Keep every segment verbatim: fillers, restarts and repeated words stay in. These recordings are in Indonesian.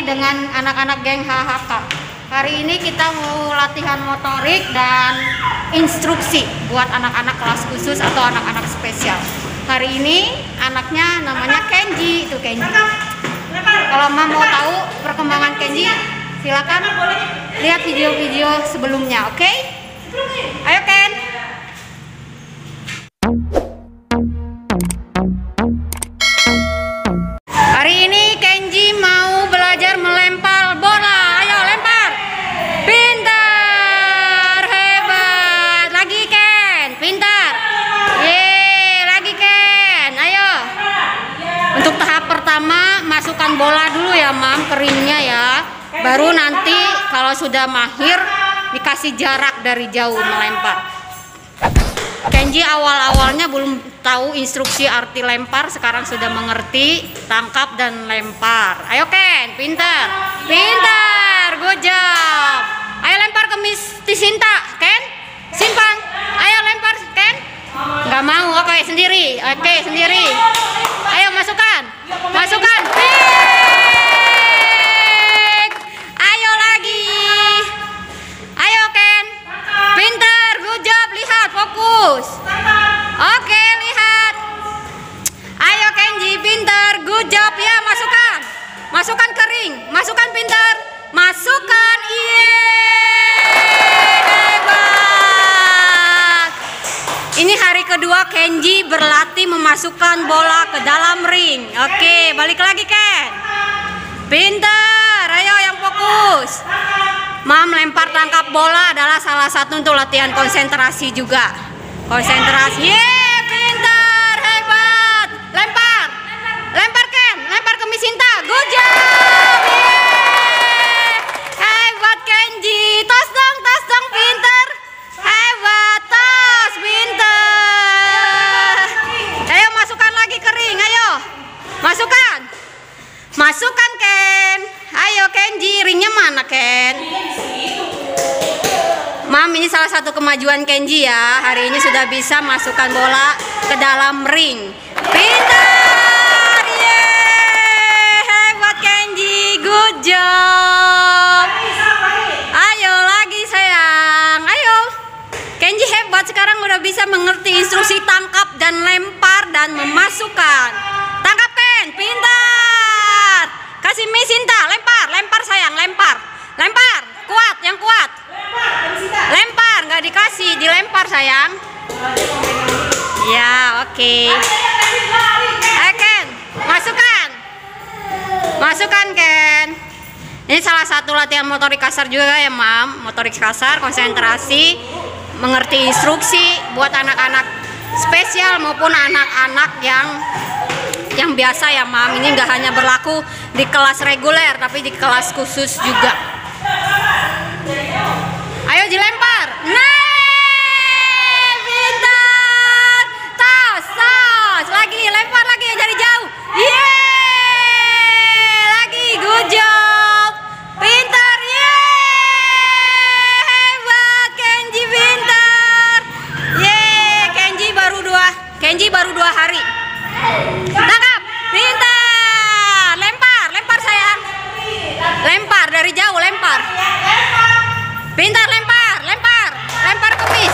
dengan anak-anak geng H H K. Hari ini kita mau latihan motorik dan instruksi buat anak-anak kelas khusus atau anak-anak spesial. Hari ini anaknya namanya Kenji, itu Kenji. Kalau Mama mau tahu perkembangan Kenji, silakan lihat video-video sebelumnya, oke? Okay? Ayo Ken. Hari ini Kenji mau belajar melempar bola. Ayo lempar. Pintar, hebat. Lagi Ken, pintar. Yeay, lagi Ken. Ayo. Untuk tahap pertama masukkan bola dulu ya, Mam, keringnya ya. Baru nanti kalau sudah mahir dikasih jarak dari jauh melempar. Kenji awal-awalnya belum tahu instruksi arti lempar, sekarang sudah mengerti tangkap dan lempar. Ayo Ken, pintar, pintar, good job. Ayo lempar ke Miss Tisinta, Ken, simpan. Ayo lempar Ken. Nggak mau, oke sendiri, oke sendiri. Ayo masukkan, masukkan. Pik. Ayo lagi. Ayo Ken, pintar, good job. Lihat, fokus. Oke, lihat. Ayo Kenji, pintar, good job ya. Masukkan, masukkan kering, masukkan pintar, masukkan. Yeay, hebat. Ini hari kedua Kenji berlatih memasukkan bola ke dalam ring. Oke, balik lagi Ken. Pintar, ayo yang fokus. Mam, lempar tangkap bola adalah salah satu untuk latihan konsentrasi juga. Konsentrasi. Yeay, pintar, hebat. Lempar. Lempar Ken, lempar ke Miss Sinta. Good job. Yeay. Hebat Kenji. Tos dong, tos dong, pintar. Hebat, tos, pintar. Ayo masukkan lagi kering, ayo. Masukkan. Masukkan Ken. Ayo Kenji, ringnya mana Ken? Mam, ini salah satu kemajuan Kenji ya. Hari ini sudah bisa masukkan bola ke dalam ring. Pintar, yeay, hebat Kenji, good job. Ayo lagi sayang, ayo. Kenji hebat, sekarang udah bisa mengerti instruksi tangkap dan lempar dan memasukkan. Tangkap Ken, pintar. Kasih Miss Sinta, lempar, lempar sayang, lempar, lempar, kuat, yang kuat. Lempar, nggak dikasih, dilempar sayang. Ya, oke. Okay. Ayo Ken, masukkan, masukkan Ken. Ini salah satu latihan motorik kasar juga ya, Mam. Motorik kasar, konsentrasi, mengerti instruksi buat anak-anak spesial maupun anak-anak yang yang biasa ya, Mam. Ini nggak hanya berlaku di kelas reguler, tapi di kelas khusus juga. Ayo dilempar. Nah, pintar. Tos, tos. Lagi, lempar lagi dari jauh. Yeay, lagi, good job. Pintar, yeay, hebat Kenji, pintar. Yeay, Kenji baru dua, Kenji baru dua hari. Tangkap, pintar, lempar, lempar sayang, lempar dari jauh, lempar, pintar, lempar, lempar, lempar ke Miss,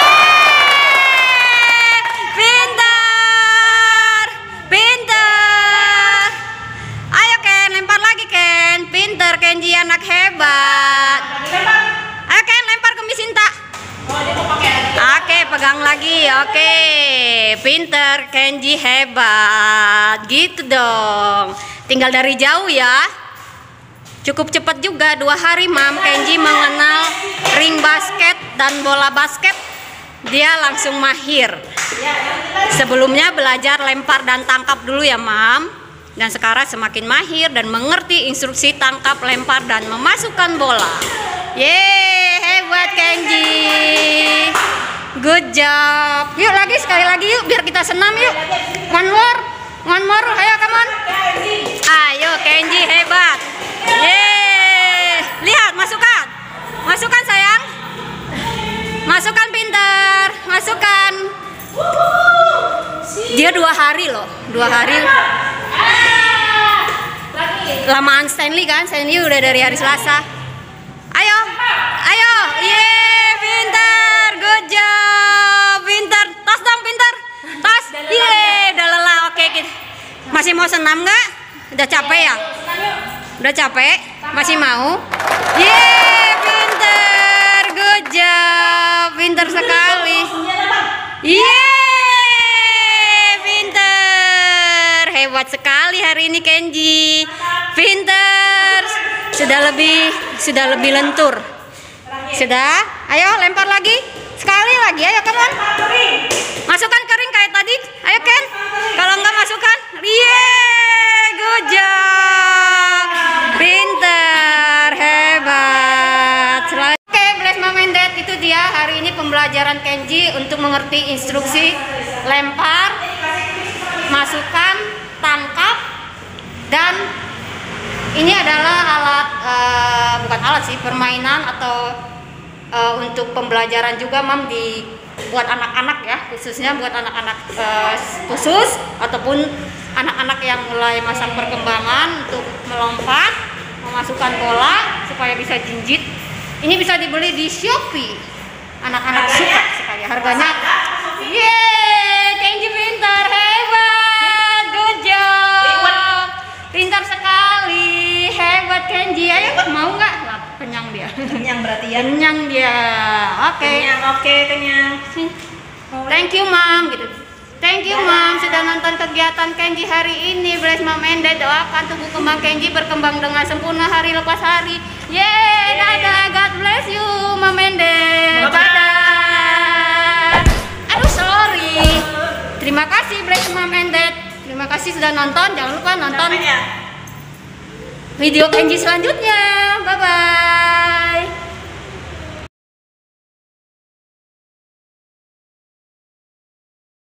yeay, pintar, pintar, ayo Ken, lempar lagi Ken, pintar Kenji, anak hebat, ayo Ken, lempar ke Miss Sinta. Oke, pegang lagi. Oke, pinter Kenji, hebat. Gitu dong. Tinggal dari jauh ya. Cukup cepat juga, dua hari Mam Kenji mengenal ring basket dan bola basket. Dia langsung mahir. Sebelumnya belajar lempar dan tangkap dulu ya Mam. Dan sekarang semakin mahir dan mengerti instruksi tangkap, lempar dan memasukkan bola. Yeay, hebat Kenji. Good job. Yuk lagi, sekali lagi yuk, biar kita senam yuk. One more, one more, ayo come on. Ayo Kenji, hebat. Yeay. Lihat, masukkan. Masukkan sayang. Masukkan pintar. Masukkan. Dia dua hari loh, dua hari. Lagi. lamaan Stanley kan? Stanley udah dari hari Selasa. Ayo, ayo, yeay, pintar, good job, pintar, tos dong, pintar, tos, yeay, udah lelah, oke, kita masih mau senam nggak? Udah capek ya? Udah capek? Masih mau? Yeay, pintar, good job, pintar sekali, yeay, pintar, hebat sekali hari ini Kenji, pintar. Sudah lebih sudah lebih lentur. Sudah? Ayo lempar lagi. Sekali lagi. Ayo come on. Masukkan kering kayak tadi. Ayo Ken. Kalau enggak masukkan. Yeay, good job. Pintar, hebat. Oke, okay, bless mom and dad, itu dia hari ini pembelajaran Kenji untuk mengerti instruksi lempar, masukkan, tangkap, dan ini adalah alat, uh, bukan alat sih, permainan atau uh, untuk pembelajaran juga mam di buat anak-anak ya, khususnya buat anak-anak uh, khusus ataupun anak-anak yang mulai masa perkembangan untuk melompat, memasukkan bola supaya bisa jinjit. Ini bisa dibeli di Shopee. Anak-anak suka sekali harganya. Yeay, Kenji pintar, hebat, good job, pintar sekali. Hebat Kenji, ayo mau nggak? Kenyang dia. Kenyang berarti ya. Kenyang dia. Oke. Okay. Kenyang, oke okay, kenyang. Thank you mam, gitu. Thank you mam sudah nonton kegiatan Kenji hari ini. Bless mom and dad, doakan tubuh kembang Kenji berkembang dengan sempurna hari lepas hari. Yeay, dadah, God bless you mom and dad. Dadah. Aduh sorry. Terima kasih Bless mom and dad. Terima kasih sudah nonton. Jangan lupa nonton video Kenji selanjutnya. Bye bye.